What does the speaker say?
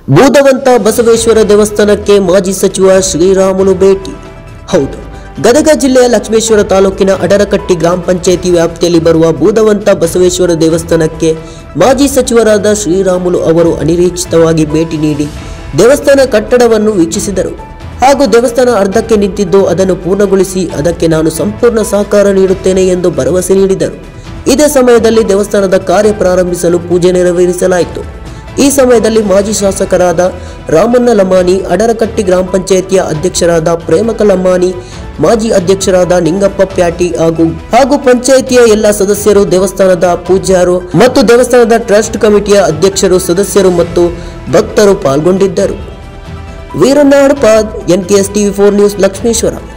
ಬೂದವಂತ ಬಸವೇಶ್ವರ ದೇವಸ್ಥಾನಕ್ಕೆ ಮಾಜಿ ಸಚಿವ ಶ್ರೀರಾಮುಲು ಭೇಟಿ. ಹೌದು, ಗದಗ ಜಿಲ್ಲೆಯ ಲಕ್ಷ್ಮೇಶ್ವರ ತಾಲೂಕಿನ ಅಡರಕಟ್ಟಿ ಗ್ರಾಮ ಪಂಚಾಯಿತಿ ವ್ಯಾಪ್ತಿಯಲ್ಲಿ ಬರುವ ಬೂದವಂತ ಬಸವೇಶ್ವರ ದೇವಸ್ಥಾನಕ್ಕೆ ಮಾಜಿ ಸಚಿವರಾದ ಶ್ರೀರಾಮುಲು ಅವರು ಅನಿರೀಕ್ಷಿತವಾಗಿ ಭೇಟಿ ನೀಡಿ ದೇವಸ್ಥಾನ ಕಟ್ಟಡವನ್ನು ವೀಕ್ಷಿಸಿದರು. ಹಾಗೂ ದೇವಸ್ಥಾನ ಅರ್ಧಕ್ಕೆ ನಿಂತಿದ್ದು ಅದನ್ನು ಪೂರ್ಣಗೊಳಿಸಿ ಅದಕ್ಕೆ ನಾನು ಸಂಪೂರ್ಣ ಸಹಕಾರ ನೀಡುತ್ತೇನೆ ಎಂದು ಭರವಸೆ ನೀಡಿದರು. ಇದೇ ಸಮಯದಲ್ಲಿ ದೇವಸ್ಥಾನದ ಕಾರ್ಯ ಪ್ರಾರಂಭಿಸಲು ಪೂಜೆ ನೆರವೇರಿಸಲಾಯಿತು. ಈ ಸಮಯದಲ್ಲಿ ಮಾಜಿ ಶಾಸಕರಾದ ರಾಮಣ್ಣ ಲಮಾನಿ, ಅಡರಕಟ್ಟಿ ಗ್ರಾಮ ಪಂಚಾಯಿತಿಯ ಅಧ್ಯಕ್ಷರಾದ ಪ್ರೇಮಕ ಲಮಾನಿ, ಮಾಜಿ ಅಧ್ಯಕ್ಷರಾದ ನಿಂಗಪ್ಪ ಪ್ಯಾಟಿ ಹಾಗೂ ಪಂಚಾಯಿತಿಯ ಎಲ್ಲ ಸದಸ್ಯರು, ದೇವಸ್ಥಾನದ ಪೂಜ್ಯರು ಮತ್ತು ದೇವಸ್ಥಾನದ ಟ್ರಸ್ಟ್ ಕಮಿಟಿಯ ಅಧ್ಯಕ್ಷರು, ಸದಸ್ಯರು ಮತ್ತು ಭಕ್ತರು ಪಾಲ್ಗೊಂಡಿದ್ದರು. Veeranna Hadapad, NKS TV4 news, Lakshmeshwar.